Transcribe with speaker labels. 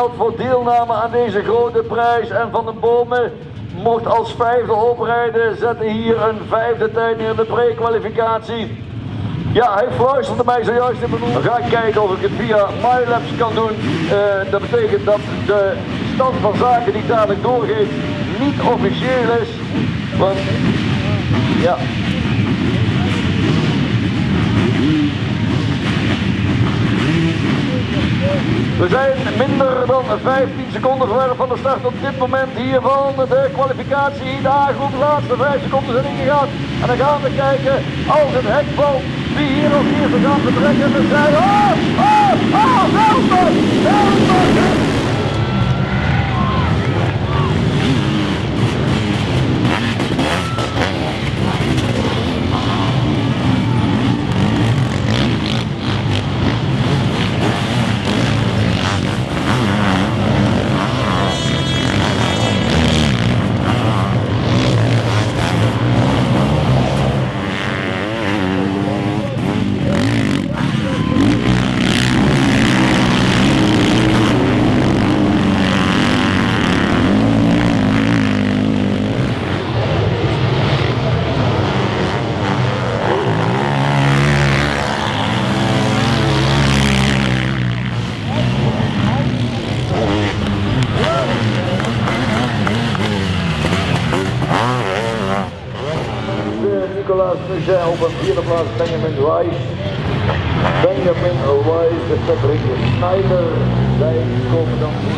Speaker 1: geld voor deelname aan deze grote prijs. En Van den Bomen mocht als vijfde oprijden, zette hier een vijfde tijd neer in de pre-kwalificatie. Ja, hij fluisterde mij zojuist in benoemd. Dan ga ik kijken of ik het via MyLabs kan doen. Dat betekent dat de stand van zaken die dadelijk doorgeeft niet officieel is. Want ja. We zijn minder dan 15 seconden ver van de start op dit moment hier van de kwalificatie. De A-groep, de laatste 5 seconden zijn ingegaan. En dan gaan we kijken als het hek valt wie hier als eerste gaat vertrekken. We zijn Veltman! Nicolaas Muget op een vierde plaats, Benjamin Weiss, de Patrick Schneider, zij komen dan